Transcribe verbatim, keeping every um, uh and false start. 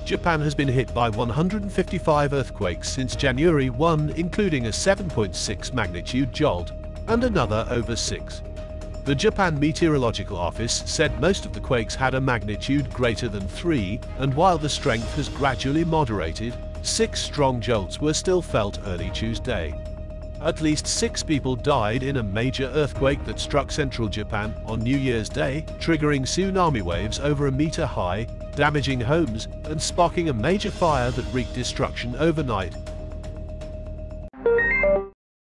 Japan has been hit by one hundred fifty-five earthquakes since January first, including a seven point six magnitude jolt and another over six. The Japan Meteorological Office said most of the quakes had a magnitude greater than three, and while the strength has gradually moderated, six strong jolts were still felt early Tuesday. At least six people died in a major earthquake that struck central Japan on New Year's Day, triggering tsunami waves over a meter high, damaging homes and sparking a major fire that wreaked destruction overnight,